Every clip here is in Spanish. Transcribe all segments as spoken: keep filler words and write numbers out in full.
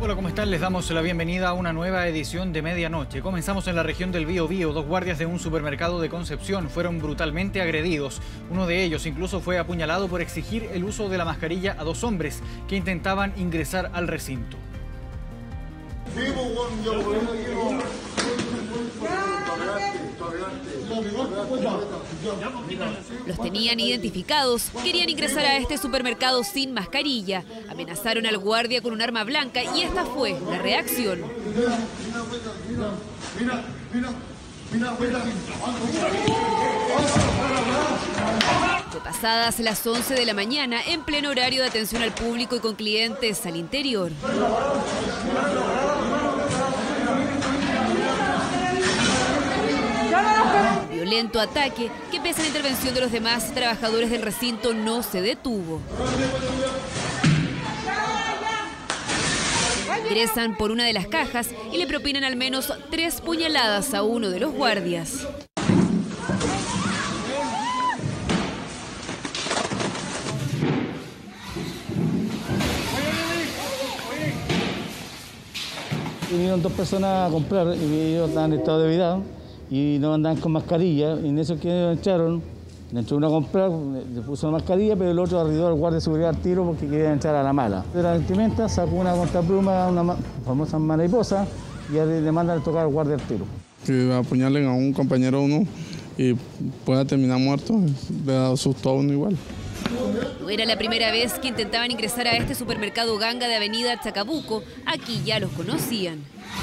Hola, ¿cómo están? Les damos la bienvenida a una nueva edición de Medianoche. Comenzamos en la región del Biobío. Dos guardias de un supermercado de Concepción fueron brutalmente agredidos. Uno de ellos incluso fue apuñalado por exigir el uso de la mascarilla a dos hombres que intentaban ingresar al recinto. Los tenían identificados, querían ingresar a este supermercado sin mascarilla. Amenazaron al guardia con un arma blanca y esta fue la reacción. Fue pasadas las once de la mañana, en pleno horario de atención al público y con clientes al interior. Violento ataque que, pese a la intervención de los demás trabajadores del recinto, no se detuvo. Ingresan por una de las cajas y le propinan al menos tres puñaladas a uno de los guardias. Vinieron dos personas a comprar y ellos estaban en estado de ebriedad y no andaban con mascarilla, y en eso que entraron, entró uno a comprar, le puso una mascarilla, pero el otro arregló al guardia de seguridad al tiro porque quería entrar a la mala. De la vestimenta sacó una contrapluma, una famosa mariposa, y le mandan a tocar al guardia al tiro. Que apuñalen a un compañero uno y pueda terminar muerto, le da susto a uno igual. No era la primera vez que intentaban ingresar a este supermercado ganga de Avenida Chacabuco. Aquí ya los conocían.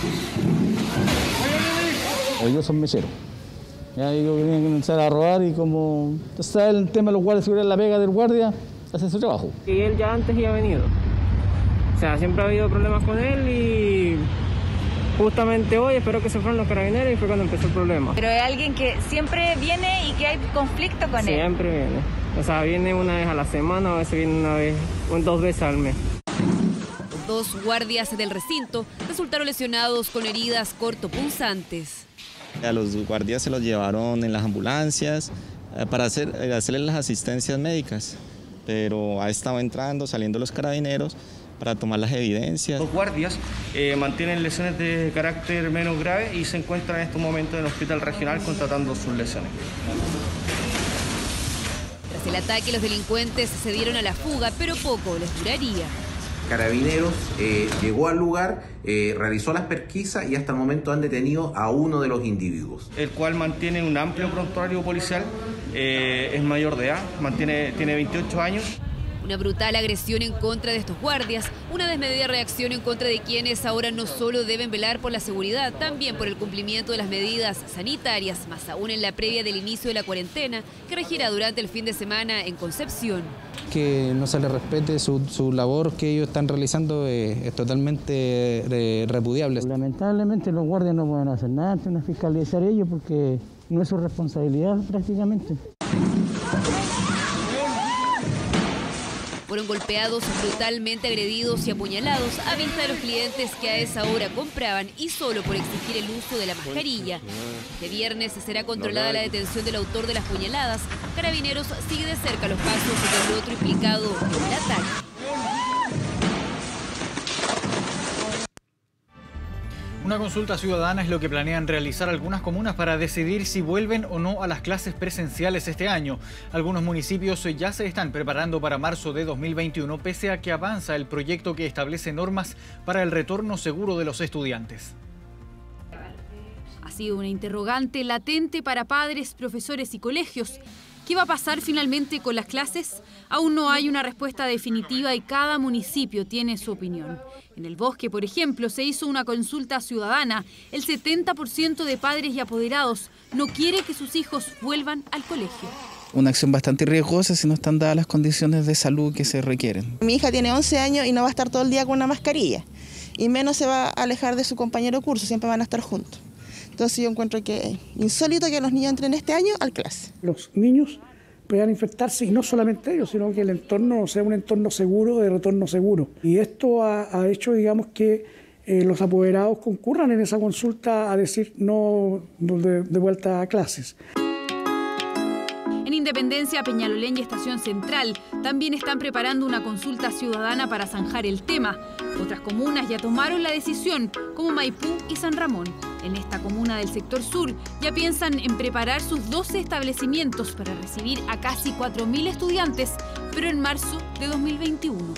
Ellos son meseros. Ya ellos querían comenzar a robar y como está el tema de los guardias de seguridad, la pega del guardia, hace su trabajo. Y él ya antes ya ha venido. O sea, siempre ha habido problemas con él y justamente hoy espero que se fueron los carabineros y fue cuando empezó el problema. Pero es alguien que siempre viene y que hay conflicto con siempre él. Siempre viene. O sea, viene una vez a la semana, a veces viene una vez, dos veces al mes. Dos guardias del recinto resultaron lesionados con heridas cortopunzantes. A los guardias se los llevaron en las ambulancias para hacer, hacerles las asistencias médicas, pero ha estado entrando, saliendo los carabineros para tomar las evidencias. Los guardias eh, mantienen lesiones de carácter menos grave y se encuentran en estos momentos en el hospital regional constatando sus lesiones. Tras el ataque, los delincuentes se dieron a la fuga, pero poco les duraría. Carabineros eh, llegó al lugar, eh, realizó las pesquisas y hasta el momento han detenido a uno de los individuos. El cual mantiene un amplio prontuario policial, eh, es mayor de edad, mantiene, tiene veintiocho años. Una brutal agresión en contra de estos guardias, una desmedida reacción en contra de quienes ahora no solo deben velar por la seguridad, también por el cumplimiento de las medidas sanitarias, más aún en la previa del inicio de la cuarentena que regirá durante el fin de semana en Concepción. Que no se les respete su, su labor que ellos están realizando es, es totalmente re, repudiable. Lamentablemente los guardias no pueden hacer nada ante una fiscalizar ellos porque no es su responsabilidad prácticamente. Fueron golpeados, brutalmente agredidos y apuñalados a vista de los clientes que a esa hora compraban y solo por exigir el uso de la mascarilla. Este viernes será controlada la detención del autor de las puñaladas. Carabineros sigue de cerca los pasos del otro implicado en el ataque. Una consulta ciudadana es lo que planean realizar algunas comunas para decidir si vuelven o no a las clases presenciales este año. Algunos municipios ya se están preparando para marzo de dos mil veintiuno, pese a que avanza el proyecto que establece normas para el retorno seguro de los estudiantes. Ha sido una interrogante latente para padres, profesores y colegios. ¿Qué va a pasar finalmente con las clases? Aún no hay una respuesta definitiva y cada municipio tiene su opinión. En El Bosque, por ejemplo, se hizo una consulta ciudadana. El setenta por ciento de padres y apoderados no quiere que sus hijos vuelvan al colegio. Una acción bastante riesgosa si no están dadas las condiciones de salud que se requieren. Mi hija tiene once años y no va a estar todo el día con una mascarilla. Y menos se va a alejar de su compañero de curso, siempre van a estar juntos. Entonces yo encuentro que es insólito que los niños entren este año al clase. Los niños puedan infectarse y no solamente ellos, sino que el entorno sea un entorno seguro, de retorno seguro. Y esto ha, ha hecho, digamos, que eh, los apoderados concurran en esa consulta a decir no de, de vuelta a clases. En Independencia, Peñalolén y Estación Central también están preparando una consulta ciudadana para zanjar el tema. Otras comunas ya tomaron la decisión, como Maipú y San Ramón. En esta comuna del sector sur ya piensan en preparar sus doce establecimientos para recibir a casi cuatro mil estudiantes, pero en marzo de dos mil veintiuno.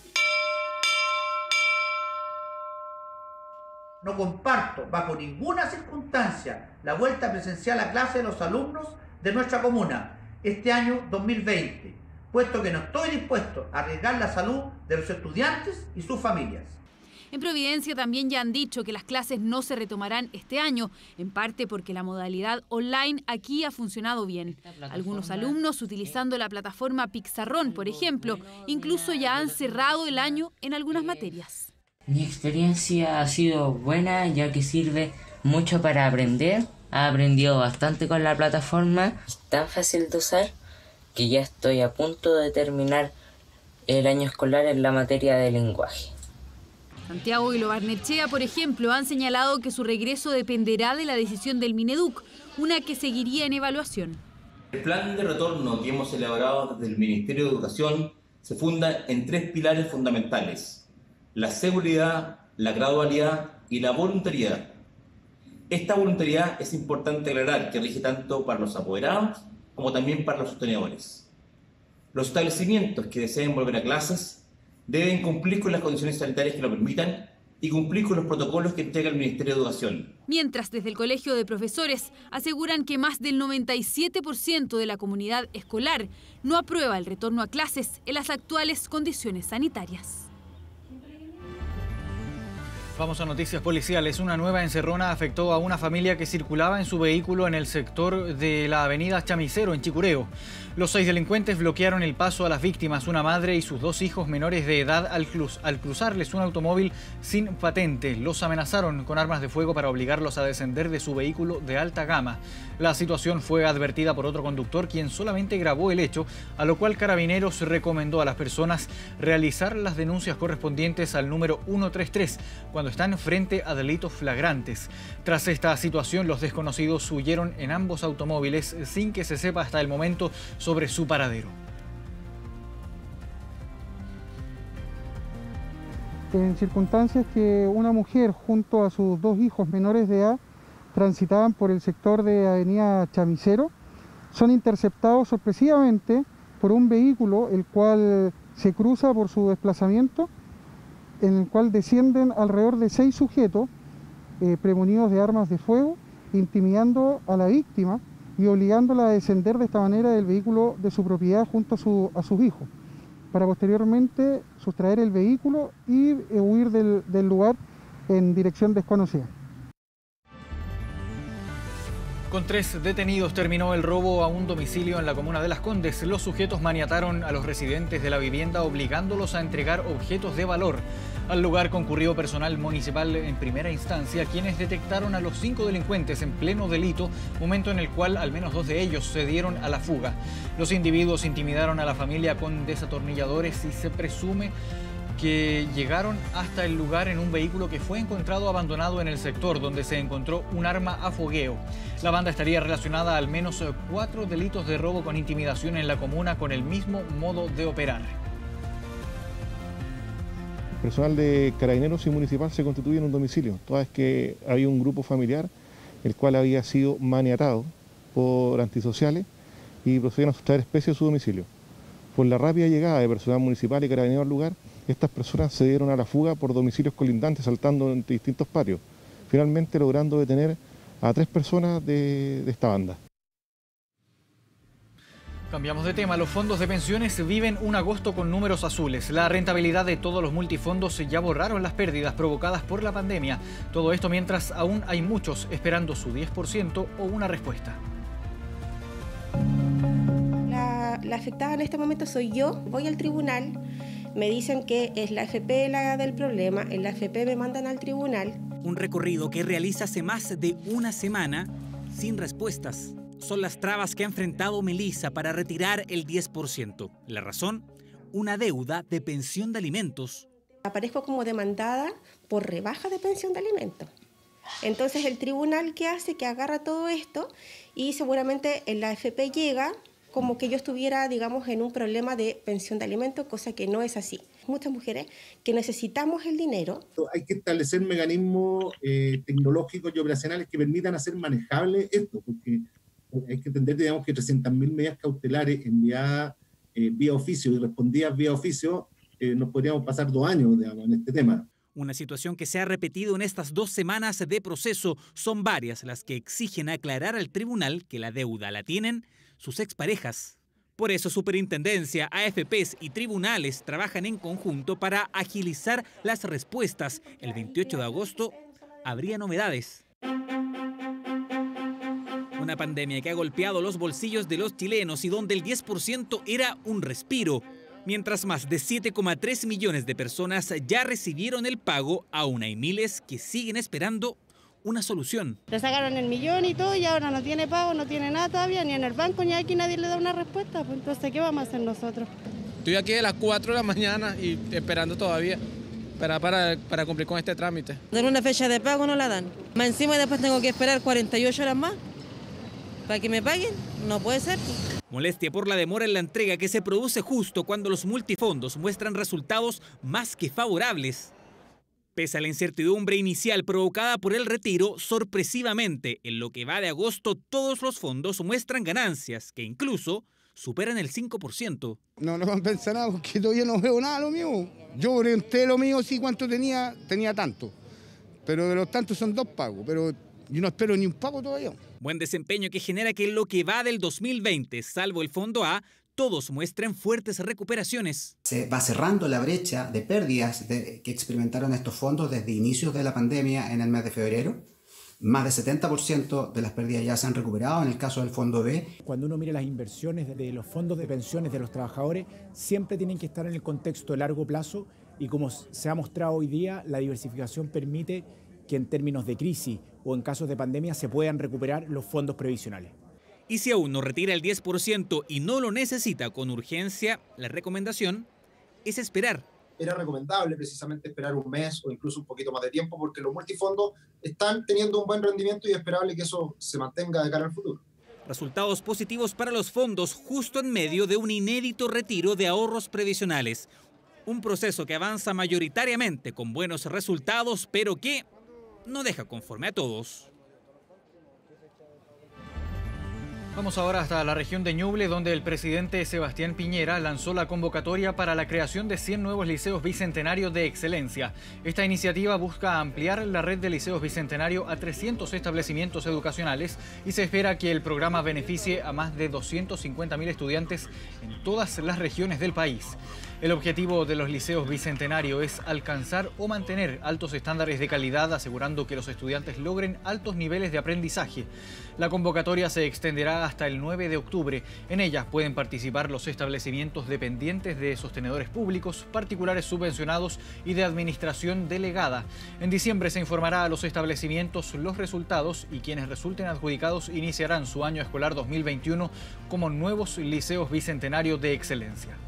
No comparto bajo ninguna circunstancia la vuelta presencial a clase de los alumnos de nuestra comuna este año dos mil veinte, puesto que no estoy dispuesto a arriesgar la salud de los estudiantes y sus familias. En Providencia también ya han dicho que las clases no se retomarán este año, en parte porque la modalidad online aquí ha funcionado bien. Algunos alumnos, utilizando la plataforma Pizarrón, por ejemplo, incluso ya han cerrado el año en algunas materias. Mi experiencia ha sido buena, ya que sirve mucho para aprender. He aprendido bastante con la plataforma. Es tan fácil de usar que ya estoy a punto de terminar el año escolar en la materia de lenguaje. Santiago y Lo Barnechea, por ejemplo, han señalado que su regreso dependerá de la decisión del Mineduc, una que seguiría en evaluación. El plan de retorno que hemos elaborado desde el Ministerio de Educación se funda en tres pilares fundamentales: la seguridad, la gradualidad y la voluntariedad. Esta voluntariedad es importante aclarar que rige tanto para los apoderados como también para los sostenedores. Los establecimientos que deseen volver a clases deben cumplir con las condiciones sanitarias que lo permitan y cumplir con los protocolos que entrega el Ministerio de Educación. Mientras, desde el Colegio de Profesores aseguran que más del noventa y siete por ciento de la comunidad escolar no aprueba el retorno a clases en las actuales condiciones sanitarias. Vamos a noticias policiales. Una nueva encerrona afectó a una familia que circulaba en su vehículo en el sector de la avenida Chamicero, en Chicureo. Los seis delincuentes bloquearon el paso a las víctimas, una madre y sus dos hijos menores de edad, al, cruz, al cruzarles un automóvil sin patente. Los amenazaron con armas de fuego para obligarlos a descender de su vehículo de alta gama. La situación fue advertida por otro conductor, quien solamente grabó el hecho, a lo cual Carabineros recomendó a las personas realizar las denuncias correspondientes al número ciento treinta y tres cuando están frente a delitos flagrantes. Tras esta situación, los desconocidos huyeron en ambos automóviles sin que se sepa hasta el momento sobre su paradero. En circunstancias que una mujer junto a sus dos hijos menores de edad transitaban por el sector de avenida Chamicero, son interceptados sorpresivamente por un vehículo el cual se cruza por su desplazamiento, en el cual descienden alrededor de seis sujetos eh, premunidos de armas de fuego, intimidando a la víctima y obligándola a descender de esta manera del vehículo de su propiedad junto a, su, a sus hijos, para posteriormente sustraer el vehículo y eh, huir del, del lugar en dirección desconocida. Con tres detenidos terminó el robo a un domicilio en la comuna de Las Condes. Los sujetos maniataron a los residentes de la vivienda obligándolos a entregar objetos de valor. Al lugar concurrió personal municipal en primera instancia, quienes detectaron a los cinco delincuentes en pleno delito, momento en el cual al menos dos de ellos se dieron a la fuga. Los individuos intimidaron a la familia con desatornilladores y se presume que llegaron hasta el lugar en un vehículo que fue encontrado abandonado en el sector, donde se encontró un arma a fogueo. La banda estaría relacionada a al menos cuatro delitos de robo con intimidación en la comuna con el mismo modo de operar. El personal de Carabineros y Municipal se constituye en un domicilio, toda vez que había un grupo familiar el cual había sido maniatado por antisociales y procedieron a sustraer especies de su domicilio. Por la rápida llegada de personal municipal y Carabineros al lugar, estas personas se dieron a la fuga por domicilios colindantes, saltando entre distintos patios, finalmente logrando detener a tres personas de, de esta banda. Cambiamos de tema. Los fondos de pensiones viven un agosto con números azules. La rentabilidad de todos los multifondos ya borraron las pérdidas provocadas por la pandemia. Todo esto mientras aún hay muchos esperando su diez por ciento o una respuesta. La, la afectada en este momento soy yo. Voy al tribunal, me dicen que es la A F P la del problema, en la A F P me mandan al tribunal. Un recorrido que realiza hace más de una semana sin respuestas. Son las trabas que ha enfrentado Melissa para retirar el diez por ciento. La razón, una deuda de pensión de alimentos. Aparezco como demandada por rebaja de pensión de alimentos. Entonces el tribunal, ¿qué hace? Que agarra todo esto y seguramente en la A F P llega como que yo estuviera, digamos, en un problema de pensión de alimentos, cosa que no es así. Muchas mujeres que necesitamos el dinero. Hay que establecer mecanismos eh, tecnológicos y operacionales que permitan hacer manejable esto, porque hay que entender, digamos, que trescientas mil medidas cautelares enviadas eh, vía oficio y respondidas vía oficio, eh, nos podríamos pasar dos años, digamos, en este tema. Una situación que se ha repetido en estas dos semanas de proceso. Son varias las que exigen aclarar al tribunal que la deuda la tienen sus exparejas. Por eso Superintendencia, A F Pes y tribunales trabajan en conjunto para agilizar las respuestas. El veintiocho de agosto habría novedades. Una pandemia que ha golpeado los bolsillos de los chilenos y donde el diez por ciento era un respiro. Mientras más de siete coma tres millones de personas ya recibieron el pago, aún hay miles que siguen esperando una solución. Le sacaron el millón y todo y ahora no tiene pago, no tiene nada todavía, ni en el banco ni aquí nadie le da una respuesta. Pues entonces, ¿qué vamos a hacer nosotros? Estoy aquí a las cuatro de la mañana y esperando todavía para, para, para cumplir con este trámite. Dan una fecha de pago, no la dan. Más encima después tengo que esperar cuarenta y ocho horas más para que me paguen. No puede ser. Molestia por la demora en la entrega que se produce justo cuando los multifondos muestran resultados más que favorables. Pese a la incertidumbre inicial provocada por el retiro, sorpresivamente, en lo que va de agosto, todos los fondos muestran ganancias que incluso superan el cinco por ciento. No, no van a pensar nada porque todavía no veo nada lo mío. Yo orienté lo mío, sí, cuánto tenía, tenía tanto. Pero de los tantos son dos pagos, pero yo no espero ni un pago todavía. Buen desempeño que genera que en lo que va del dos mil veinte, salvo el Fondo A, todos muestren fuertes recuperaciones. Se va cerrando la brecha de pérdidas de, que experimentaron estos fondos desde inicios de la pandemia en el mes de febrero. Más del setenta por ciento de las pérdidas ya se han recuperado en el caso del Fondo B. Cuando uno mira las inversiones de los fondos de pensiones de los trabajadores, siempre tienen que estar en el contexto de largo plazo y como se ha mostrado hoy día, la diversificación permite que en términos de crisis o en casos de pandemia se puedan recuperar los fondos previsionales. Y si aún no retira el diez por ciento y no lo necesita con urgencia, la recomendación es esperar. Era recomendable precisamente esperar un mes o incluso un poquito más de tiempo porque los multifondos están teniendo un buen rendimiento y es esperable que eso se mantenga de cara al futuro. Resultados positivos para los fondos justo en medio de un inédito retiro de ahorros previsionales. Un proceso que avanza mayoritariamente con buenos resultados, pero que no deja conforme a todos. Vamos ahora hasta la región de Ñuble, donde el presidente Sebastián Piñera lanzó la convocatoria para la creación de cien nuevos liceos bicentenarios de excelencia. Esta iniciativa busca ampliar la red de liceos bicentenario a trescientos establecimientos educacionales y se espera que el programa beneficie a más de doscientos cincuenta mil estudiantes en todas las regiones del país. El objetivo de los liceos bicentenarios es alcanzar o mantener altos estándares de calidad, asegurando que los estudiantes logren altos niveles de aprendizaje. La convocatoria se extenderá hasta el nueve de octubre. En ellas pueden participar los establecimientos dependientes de sostenedores públicos, particulares subvencionados y de administración delegada. En diciembre se informará a los establecimientos los resultados y quienes resulten adjudicados iniciarán su año escolar dos mil veintiuno como nuevos liceos bicentenarios de excelencia.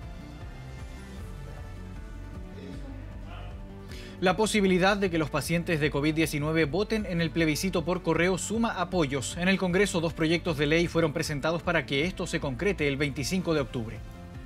La posibilidad de que los pacientes de COVID diecinueve voten en el plebiscito por correo suma apoyos. En el Congreso, dos proyectos de ley fueron presentados para que esto se concrete el veinticinco de octubre.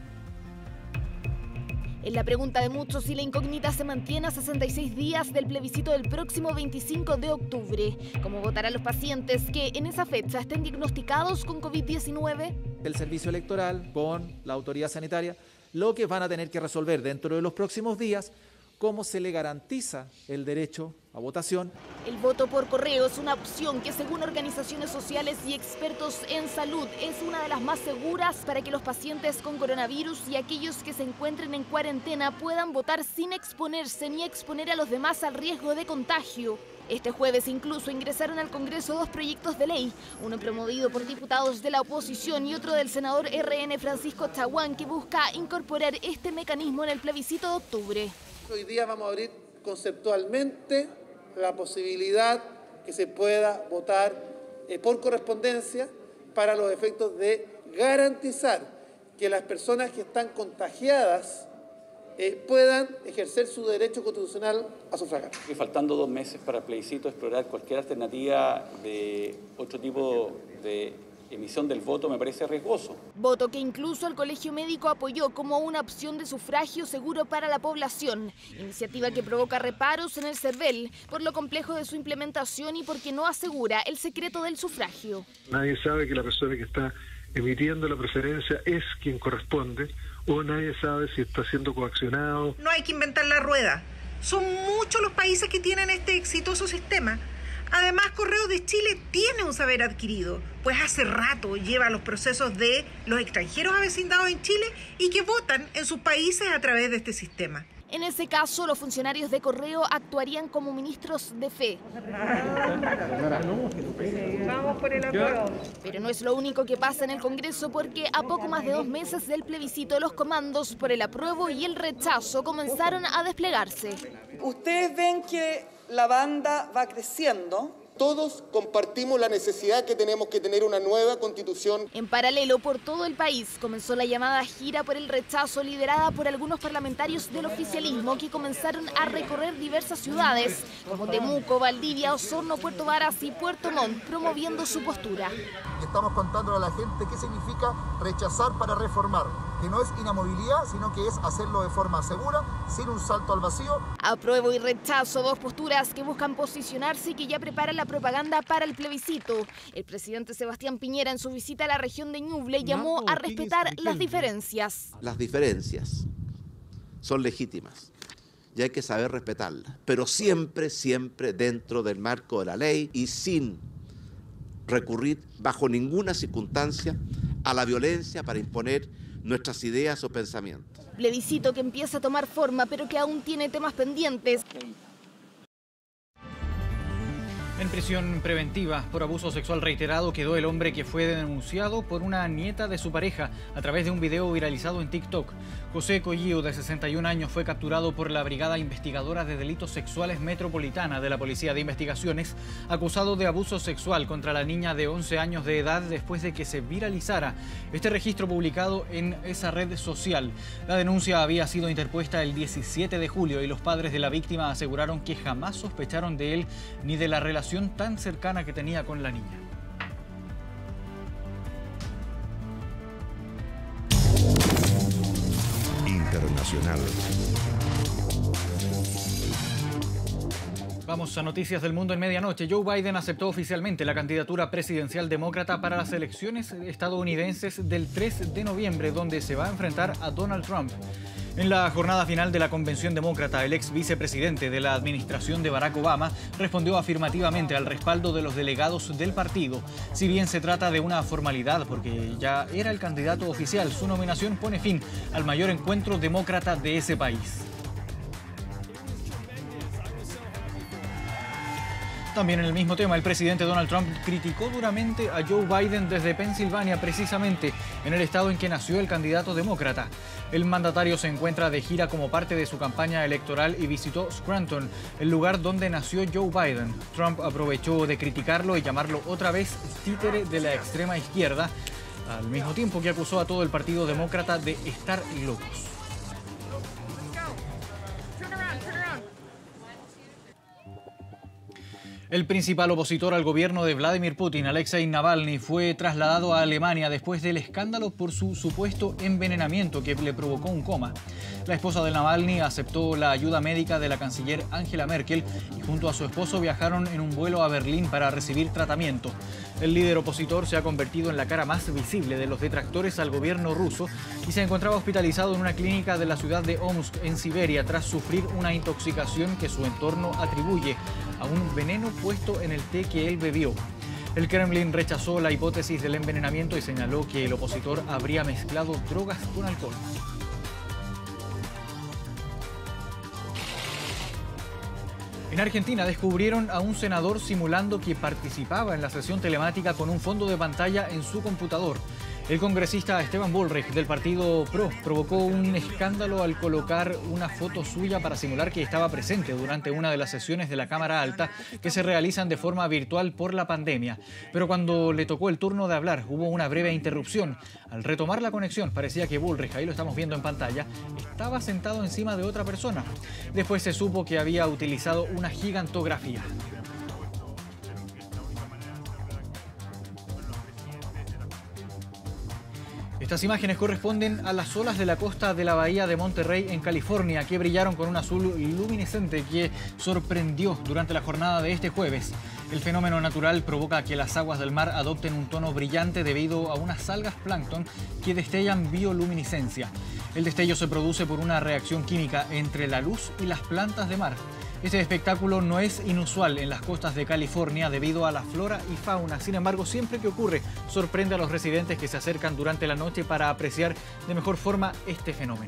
En la pregunta de muchos, si la incógnita se mantiene a sesenta y seis días del plebiscito del próximo veinticinco de octubre. ¿Cómo votarán los pacientes que en esa fecha estén diagnosticados con COVID diecinueve? El servicio electoral con la autoridad sanitaria, lo que van a tener que resolver dentro de los próximos días, cómo se le garantiza el derecho a votación. El voto por correo es una opción que, según organizaciones sociales y expertos en salud, es una de las más seguras para que los pacientes con coronavirus y aquellos que se encuentren en cuarentena puedan votar sin exponerse ni exponer a los demás al riesgo de contagio. Este jueves incluso ingresaron al Congreso dos proyectos de ley, uno promovido por diputados de la oposición y otro del senador R N Francisco Chaguán, que busca incorporar este mecanismo en el plebiscito de octubre. Hoy día vamos a abrir conceptualmente la posibilidad que se pueda votar eh, por correspondencia para los efectos de garantizar que las personas que están contagiadas eh, puedan ejercer su derecho constitucional a sufragar. Y faltando dos meses para el plebiscito, explorar cualquier alternativa de otro tipo de emisión del voto me parece riesgoso. Voto que incluso el Colegio Médico apoyó como una opción de sufragio seguro para la población. Iniciativa que provoca reparos en el CERVEL por lo complejo de su implementación y porque no asegura el secreto del sufragio. Nadie sabe que la persona que está emitiendo la preferencia es quien corresponde, o nadie sabe si está siendo coaccionado. No hay que inventar la rueda. Son muchos los países que tienen este exitoso sistema. Además, Correos de Chile tiene un saber adquirido, pues hace rato lleva los procesos de los extranjeros avecindados en Chile y que votan en sus países a través de este sistema. En ese caso, los funcionarios de Correo actuarían como ministros de fe. Vamos por el apruebo. Pero no es lo único que pasa en el Congreso, porque a poco más de dos meses del plebiscito, los comandos por el apruebo y el rechazo comenzaron a desplegarse. Ustedes ven que la banda va creciendo. Todos compartimos la necesidad que tenemos que tener una nueva constitución. En paralelo, por todo el país, comenzó la llamada gira por el rechazo liderada por algunos parlamentarios del oficialismo que comenzaron a recorrer diversas ciudades como Temuco, Valdivia, Osorno, Puerto Varas y Puerto Montt, promoviendo su postura. Estamos contándole a la gente qué significa rechazar para reformar, que no es inamovilidad, sino que es hacerlo de forma segura, sin un salto al vacío. Apruebo y rechazo, dos posturas que buscan posicionarse y que ya preparan la propaganda para el plebiscito. El presidente Sebastián Piñera, en su visita a la región de Ñuble, llamó a respetar las diferencias. Las diferencias son legítimas y hay que saber respetarlas, pero siempre, siempre dentro del marco de la ley y sin recurrir bajo ninguna circunstancia a la violencia para imponer nuestras ideas o pensamientos. Plebiscito que empieza a tomar forma, pero que aún tiene temas pendientes. En prisión preventiva por abuso sexual reiterado quedó el hombre que fue denunciado por una nieta de su pareja a través de un video viralizado en TikTok. José Collío, de sesenta y un años, fue capturado por la Brigada Investigadora de Delitos Sexuales Metropolitana de la Policía de Investigaciones, acusado de abuso sexual contra la niña de once años de edad después de que se viralizara este registro publicado en esa red social. La denuncia había sido interpuesta el diecisiete de julio y los padres de la víctima aseguraron que jamás sospecharon de él ni de la relación tan cercana que tenía con la niña. Internacional. Vamos a noticias del mundo en medianoche. Joe Biden aceptó oficialmente la candidatura presidencial demócrata para las elecciones estadounidenses del tres de noviembre, donde se va a enfrentar a Donald Trump. En la jornada final de la convención demócrata, el ex vicepresidente de la administración de Barack Obama respondió afirmativamente al respaldo de los delegados del partido. Si bien se trata de una formalidad porque ya era el candidato oficial, su nominación pone fin al mayor encuentro demócrata de ese país. También en el mismo tema, el presidente Donald Trump criticó duramente a Joe Biden desde Pensilvania, precisamente en el estado en que nació el candidato demócrata. El mandatario se encuentra de gira como parte de su campaña electoral y visitó Scranton, el lugar donde nació Joe Biden. Trump aprovechó de criticarlo y llamarlo otra vez títere de la extrema izquierda, al mismo tiempo que acusó a todo el partido demócrata de estar locos. El principal opositor al gobierno de Vladimir Putin, Alexei Navalny, fue trasladado a Alemania después del escándalo por su supuesto envenenamiento que le provocó un coma. La esposa de Navalny aceptó la ayuda médica de la canciller Angela Merkel y junto a su esposo viajaron en un vuelo a Berlín para recibir tratamiento. El líder opositor se ha convertido en la cara más visible de los detractores al gobierno ruso y se encontraba hospitalizado en una clínica de la ciudad de Omsk, en Siberia, tras sufrir una intoxicación que su entorno atribuye a un veneno puesto en el té que él bebió. El Kremlin rechazó la hipótesis del envenenamiento y señaló que el opositor habría mezclado drogas con alcohol. En Argentina descubrieron a un senador simulando que participaba en la sesión telemática con un fondo de pantalla en su computador. El congresista Esteban Bullrich, del partido PRO, provocó un escándalo al colocar una foto suya para simular que estaba presente durante una de las sesiones de la Cámara Alta que se realizan de forma virtual por la pandemia. Pero cuando le tocó el turno de hablar, hubo una breve interrupción. Al retomar la conexión, parecía que Bullrich, ahí lo estamos viendo en pantalla, estaba sentado encima de otra persona. Después se supo que había utilizado una gigantografía. Estas imágenes corresponden a las olas de la costa de la bahía de Monterrey en California, que brillaron con un azul luminiscente que sorprendió durante la jornada de este jueves. El fenómeno natural provoca que las aguas del mar adopten un tono brillante debido a unas algas plancton que destellan bioluminiscencia. El destello se produce por una reacción química entre la luz y las plantas de mar. Este espectáculo no es inusual en las costas de California debido a la flora y fauna. Sin embargo, siempre que ocurre, sorprende a los residentes que se acercan durante la noche para apreciar de mejor forma este fenómeno.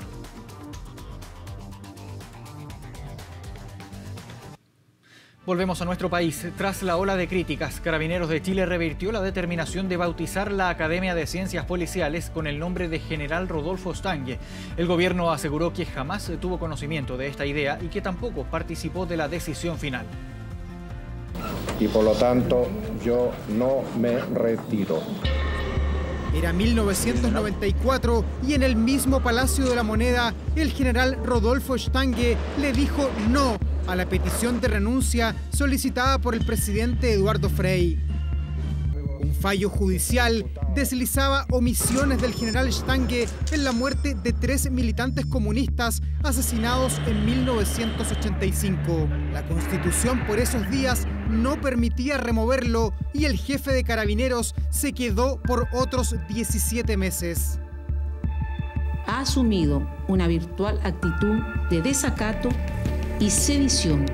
Volvemos a nuestro país. Tras la ola de críticas, Carabineros de Chile revirtió la determinación de bautizar la Academia de Ciencias Policiales con el nombre de General Rodolfo Stange. El gobierno aseguró que jamás tuvo conocimiento de esta idea y que tampoco participó de la decisión final. Y por lo tanto, yo no me retiro. Era mil novecientos noventa y cuatro y en el mismo Palacio de la Moneda, el general Rodolfo Stange le dijo no a la petición de renuncia solicitada por el presidente Eduardo Frei. Un fallo judicial deslizaba omisiones del general Stange en la muerte de tres militantes comunistas asesinados en mil novecientos ochenta y cinco. La Constitución por esos días no permitía removerlo y el jefe de Carabineros se quedó por otros diecisiete meses. Ha asumido una virtual actitud de desacato y sedición.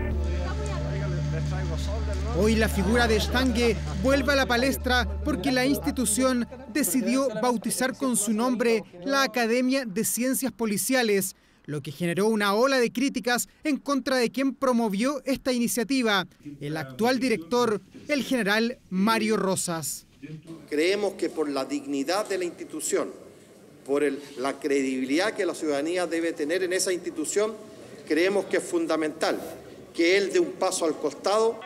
Hoy la figura de Stange vuelve a la palestra porque la institución decidió bautizar con su nombre la Academia de Ciencias Policiales, lo que generó una ola de críticas en contra de quien promovió esta iniciativa, el actual director, el general Mario Rosas. Creemos que por la dignidad de la institución, por el, la credibilidad que la ciudadanía debe tener en esa institución, creemos que es fundamental que él dé un paso al costado.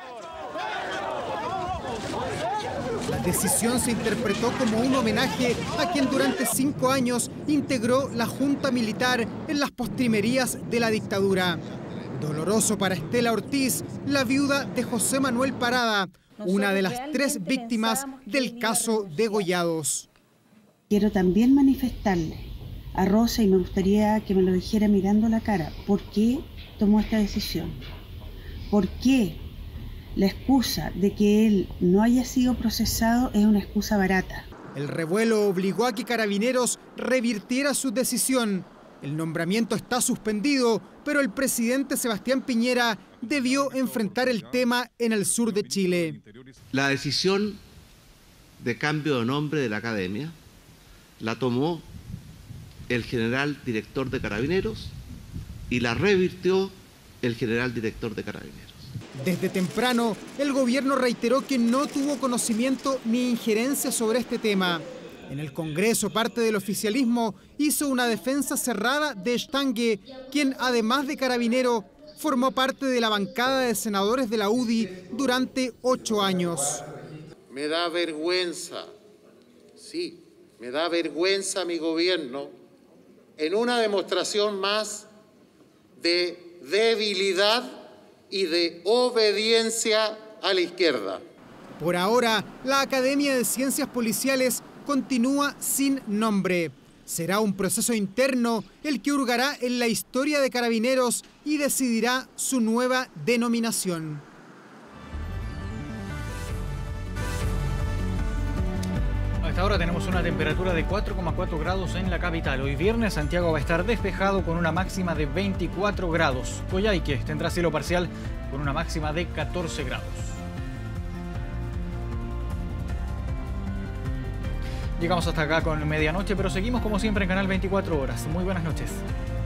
La decisión se interpretó como un homenaje a quien durante cinco años integró la Junta Militar en las postrimerías de la dictadura. Doloroso para Estela Ortiz, la viuda de José Manuel Parada, una de las tres víctimas del caso Degollados. Quiero también manifestarle a Rosa, y me gustaría que me lo dijera mirando la cara, ¿por qué tomó esta decisión? ¿Por qué la excusa de que él no haya sido procesado es una excusa barata? El revuelo obligó a que Carabineros revirtiera su decisión. El nombramiento está suspendido, pero el presidente Sebastián Piñera debió enfrentar el tema en el sur de Chile. La decisión de cambio de nombre de la Academia la tomó el general director de Carabineros y la revirtió el general director de Carabineros. Desde temprano, el gobierno reiteró que no tuvo conocimiento ni injerencia sobre este tema. En el Congreso, parte del oficialismo hizo una defensa cerrada de Stange, quien, además de carabinero, formó parte de la bancada de senadores de la U D I durante ocho años. Me da vergüenza, sí, me da vergüenza mi gobierno en una demostración más de debilidad y de obediencia a la izquierda. Por ahora, la Academia de Ciencias Policiales continúa sin nombre. Será un proceso interno el que hurgará en la historia de Carabineros y decidirá su nueva denominación. Hasta ahora tenemos una temperatura de cuatro coma cuatro grados en la capital. Hoy viernes Santiago va a estar despejado con una máxima de veinticuatro grados. Coyhaique tendrá cielo parcial con una máxima de catorce grados. Llegamos hasta acá con medianoche, pero seguimos como siempre en Canal veinticuatro horas. Muy buenas noches.